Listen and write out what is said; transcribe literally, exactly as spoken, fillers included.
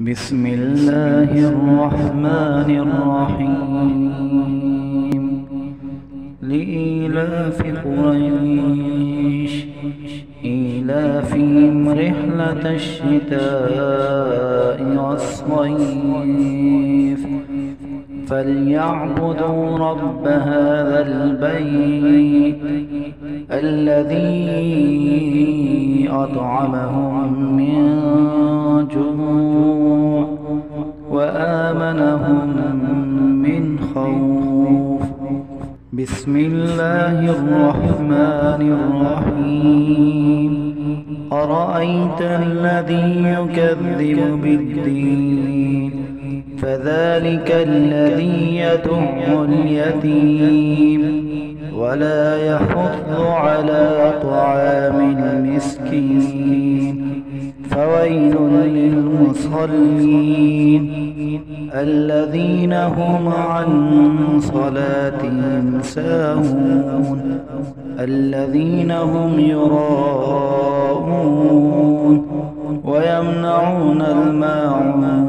بسم الله الرحمن الرحيم. لإيلاف قريش إيلافهم رحلة الشتاء والصيف فليعبدوا رب هذا البيت الذي أطعمهم من جوع وآمنهم من خوف. بسم الله الرحمن الرحيم. أرأيت الذي يكذب بالدين فذلك الذي يدع اليتيم ولا يحض على طعام المسكين فويل للمصلين الذين هم عن صلاتهم ساهون الذين هم يراءون ويمنعون الماعون